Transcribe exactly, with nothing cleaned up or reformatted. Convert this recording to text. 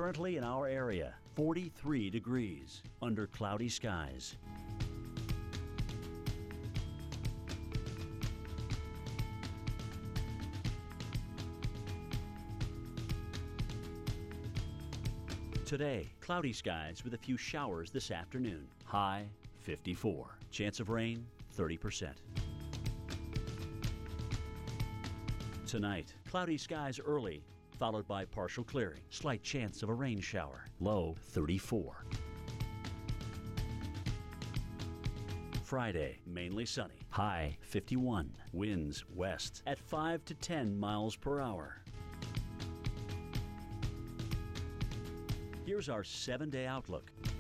Currently in our area, forty-three degrees under cloudy skies. Today, cloudy skies with a few showers this afternoon. High fifty-four. Chance of rain thirty percent. Tonight, cloudy skies early, followed by partial clearing. Slight chance of a rain shower. Low thirty-four. Friday, mainly sunny. High fifty-one. Winds west at five to ten miles per hour. Here's our seven-day outlook.